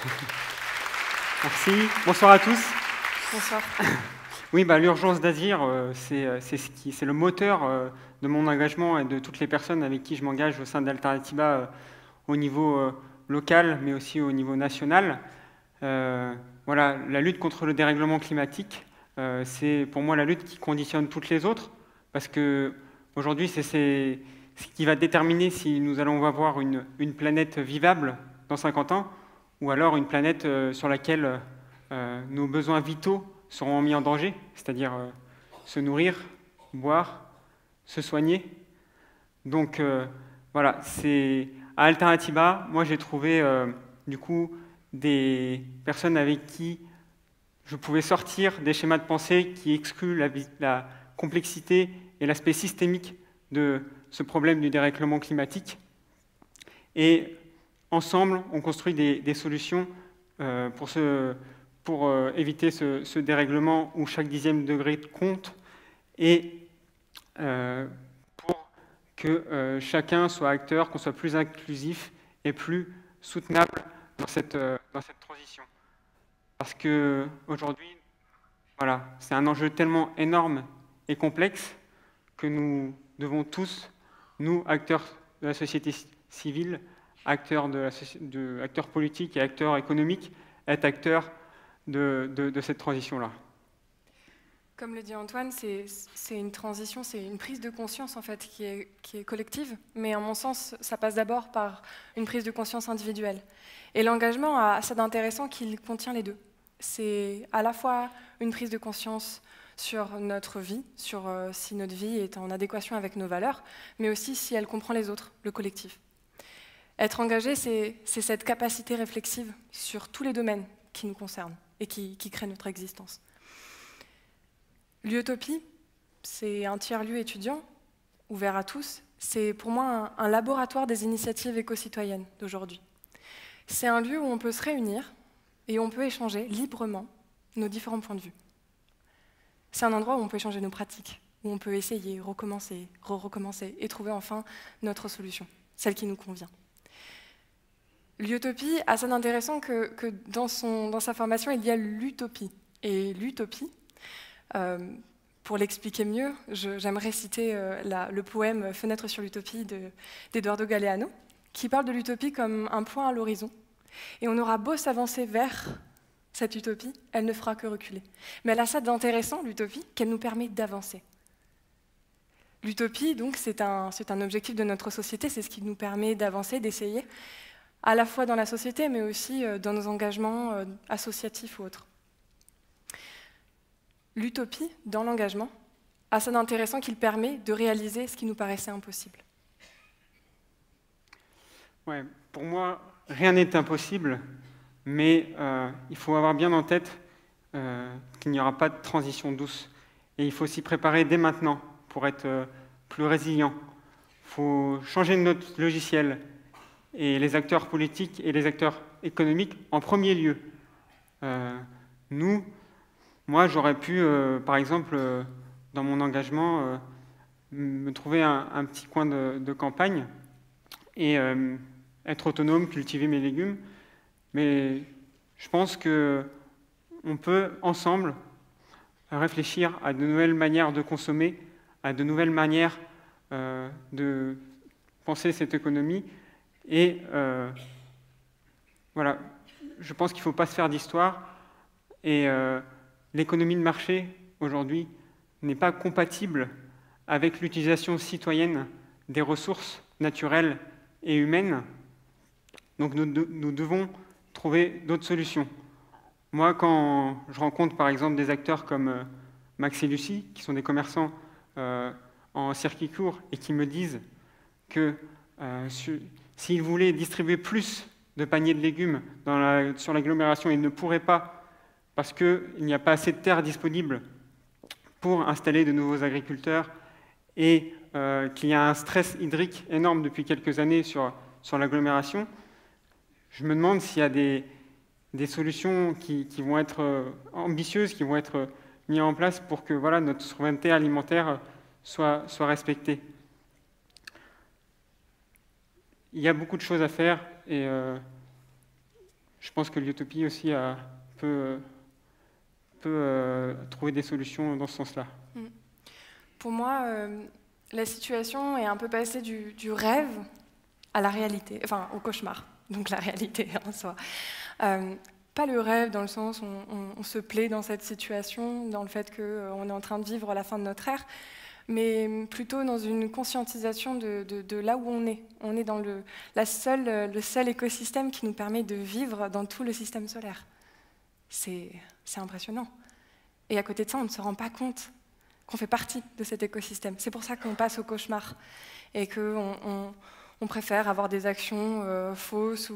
Merci. Bonsoir à tous. Bonsoir. Oui, l'urgence d'agir, c'est le moteur de mon engagement et de toutes les personnes avec qui je m'engage au sein d'Alternativa au niveau local, mais aussi au niveau national. Voilà, la lutte contre le dérèglement climatique, c'est pour moi la lutte qui conditionne toutes les autres, parce que aujourd'hui, c'est ce qui va déterminer si nous allons avoir une planète vivable dans 50 ans, ou alors une planète sur laquelle nos besoins vitaux seront mis en danger, c'est-à-dire se nourrir, boire, se soigner. Donc voilà, c'est à Alternativa, moi j'ai trouvé du coup des personnes avec qui je pouvais sortir des schémas de pensée qui excluent la complexité et l'aspect systémique de ce problème du dérèglement climatique. Et ensemble, on construit des solutions pour éviter ce dérèglement où chaque dixième degré compte et pour que chacun soit acteur, qu'on soit plus inclusif et plus soutenable dans cette transition. Parce qu'aujourd'hui, voilà, c'est un enjeu tellement énorme et complexe que nous devons tous, nous, acteurs de la société civile, acteurs politiques et acteurs économiques, être acteurs de cette transition-là. Comme le dit Antoine, c'est une transition, c'est une prise de conscience en fait qui est collective, mais en mon sens, ça passe d'abord par une prise de conscience individuelle. Et l'engagement a ça d'intéressant qu'il contient les deux. C'est à la fois une prise de conscience sur notre vie, sur si notre vie est en adéquation avec nos valeurs, mais aussi si elle comprend les autres, le collectif. Être engagé, c'est cette capacité réflexive sur tous les domaines qui nous concernent et qui créent notre existence. L'Utopie, c'est un tiers-lieu étudiant, ouvert à tous. C'est pour moi un laboratoire des initiatives éco-citoyennes d'aujourd'hui. C'est un lieu où on peut se réunir et où on peut échanger librement nos différents points de vue. C'est un endroit où on peut échanger nos pratiques, où on peut essayer, recommencer, recommencer et trouver enfin notre solution, celle qui nous convient. L'Utopie a ça d'intéressant que dans sa formation, il y a l'utopie. Et l'utopie, pour l'expliquer mieux, j'aimerais citer le poème « Fenêtre sur l'utopie » d'Eduardo Galeano, qui parle de l'utopie comme un point à l'horizon. Et on aura beau s'avancer vers cette utopie, elle ne fera que reculer. Mais elle a ça d'intéressant, l'utopie, qu'elle nous permet d'avancer. L'utopie, donc, c'est un objectif de notre société, c'est ce qui nous permet d'avancer, d'essayer, à la fois dans la société, mais aussi dans nos engagements associatifs ou autres. L'utopie, dans l'engagement, a ça d'intéressant qu'il permet de réaliser ce qui nous paraissait impossible. Ouais, pour moi, rien n'est impossible, mais il faut avoir bien en tête qu'il n'y aura pas de transition douce. Et il faut s'y préparer dès maintenant pour être plus résilient. Il faut changer notre logiciel, et les acteurs politiques et les acteurs économiques en premier lieu. Moi, j'aurais pu, par exemple, dans mon engagement, me trouver un petit coin de campagne et être autonome, cultiver mes légumes. Mais je pense qu'on peut, ensemble, réfléchir à de nouvelles manières de consommer, à de nouvelles manières de penser cette économie. Et voilà, je pense qu'il ne faut pas se faire d'histoire. Et l'économie de marché, aujourd'hui, n'est pas compatible avec l'utilisation citoyenne des ressources naturelles et humaines. Donc nous devons trouver d'autres solutions. Moi, quand je rencontre par exemple des acteurs comme Max et Lucie, qui sont des commerçants en circuit court et qui me disent que s'ils voulaient distribuer plus de paniers de légumes sur l'agglomération, ils ne pourraient pas parce qu'il n'y a pas assez de terre disponible pour installer de nouveaux agriculteurs et qu'il y a un stress hydrique énorme depuis quelques années sur l'agglomération. Je me demande s'il y a des solutions qui vont être ambitieuses, qui vont être mises en place pour que voilà, notre souveraineté alimentaire soit respectée. Il y a beaucoup de choses à faire et je pense que l'utopie aussi peut trouver des solutions dans ce sens-là. Pour moi, la situation est un peu passée du rêve à la réalité, enfin au cauchemar, donc la réalité en soi. Pas le rêve dans le sens où on se plaît dans cette situation, dans le fait qu'on est en train de vivre la fin de notre ère, mais plutôt dans une conscientisation de là où on est. On est dans le seul écosystème qui nous permet de vivre dans tout le système solaire. C'est impressionnant. Et à côté de ça, on ne se rend pas compte qu'on fait partie de cet écosystème. C'est pour ça qu'on passe au cauchemar et qu'on préfère avoir des actions fausses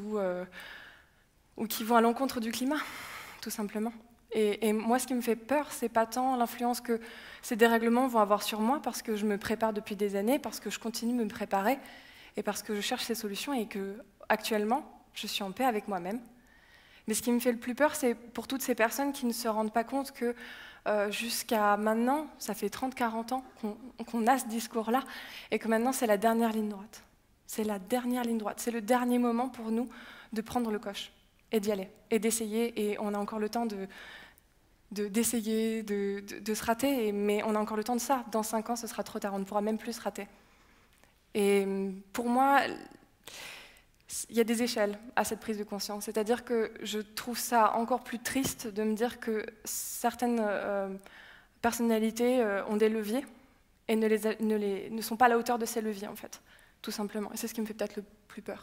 ou qui vont à l'encontre du climat, tout simplement. Et moi, ce qui me fait peur, c'est pas tant l'influence que ces dérèglements vont avoir sur moi, parce que je me prépare depuis des années, parce que je continue de me préparer, et parce que je cherche ces solutions, et que actuellement, je suis en paix avec moi-même. Mais ce qui me fait le plus peur, c'est pour toutes ces personnes qui ne se rendent pas compte que jusqu'à maintenant, ça fait 30-40 ans qu'on a ce discours-là, et que maintenant, c'est la dernière ligne droite. C'est la dernière ligne droite. C'est le dernier moment pour nous de prendre le coche et d'y aller, et d'essayer, et on a encore le temps d'essayer, de se rater, mais on a encore le temps de ça. Dans 5 ans, ce sera trop tard, on ne pourra même plus se rater. Et pour moi, il y a des échelles à cette prise de conscience. C'est-à-dire que je trouve ça encore plus triste de me dire que certaines personnalités ont des leviers et ne sont pas à la hauteur de ces leviers, en fait, tout simplement. Et c'est ce qui me fait peut-être le plus peur.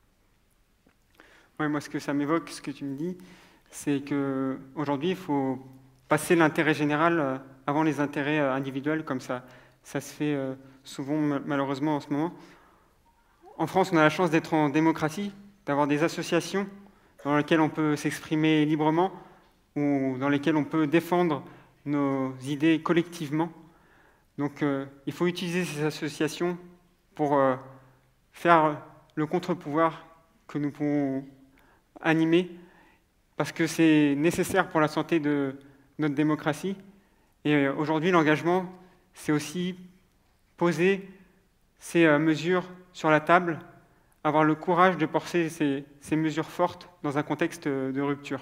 Ouais, moi, ce que ça m'évoque, ce que tu me dis, c'est qu'aujourd'hui, il faut passer l'intérêt général avant les intérêts individuels, comme ça se fait souvent, malheureusement, en ce moment. En France, on a la chance d'être en démocratie, d'avoir des associations dans lesquelles on peut s'exprimer librement ou dans lesquelles on peut défendre nos idées collectivement. Donc, il faut utiliser ces associations pour faire le contre-pouvoir que nous pouvons animer, parce que c'est nécessaire pour la santé de notre démocratie. Et aujourd'hui, l'engagement, c'est aussi poser ces mesures sur la table, avoir le courage de porter ces mesures fortes dans un contexte de rupture.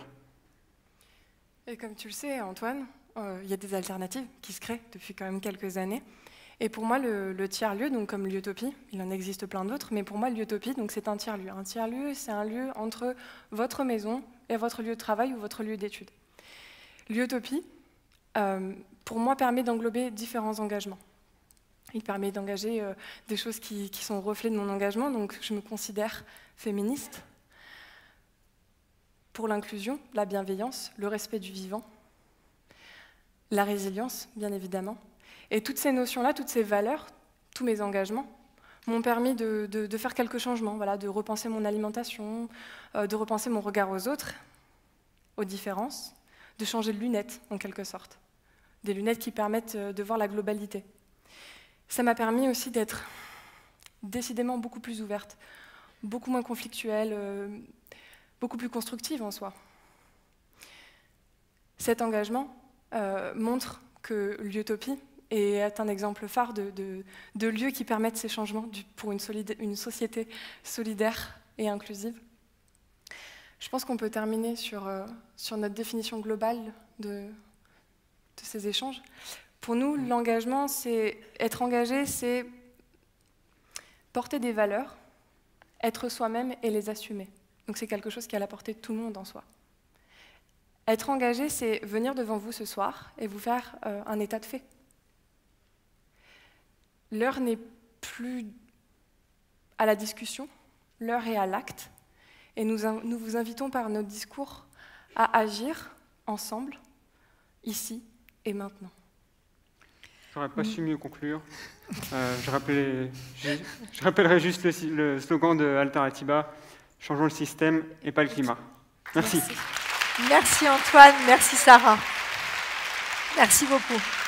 Et comme tu le sais, Antoine, il y a des alternatives qui se créent depuis quand même quelques années. Et pour moi, le tiers-lieu, donc comme l'utopie, il en existe plein d'autres, mais pour moi, l'utopie, c'est un tiers-lieu. Un tiers-lieu, c'est un lieu entre votre maison et votre lieu de travail ou votre lieu d'études. L'utopie, pour moi, permet d'englober différents engagements. Il permet d'engager des choses qui sont reflets de mon engagement, donc je me considère féministe, pour l'inclusion, la bienveillance, le respect du vivant, la résilience, bien évidemment. Et toutes ces notions-là, toutes ces valeurs, tous mes engagements, m'ont permis de faire quelques changements, voilà, de repenser mon alimentation, de repenser mon regard aux autres, aux différences, de changer de lunettes, en quelque sorte. Des lunettes qui permettent de voir la globalité. Ça m'a permis aussi d'être décidément beaucoup plus ouverte, beaucoup moins conflictuelle, beaucoup plus constructive en soi. Cet engagement montre que l'utopie est un exemple phare de lieux qui permettent ces changements pour une société solidaire et inclusive. Je pense qu'on peut terminer sur notre définition globale de ces échanges. Pour nous, l'engagement, c'est être engagé, c'est porter des valeurs, être soi-même et les assumer. Donc c'est quelque chose qui est à la portée de tout le monde en soi. Être engagé, c'est venir devant vous ce soir et vous faire un état de fait. L'heure n'est plus à la discussion, l'heure est à l'acte. Et nous vous invitons par notre discours à agir ensemble, ici et maintenant. J'aurais pas su mieux conclure. Je rappellerai juste le slogan de Alternativa, changeons le système et pas le climat. Merci. Merci Antoine, merci Sarah. Merci beaucoup.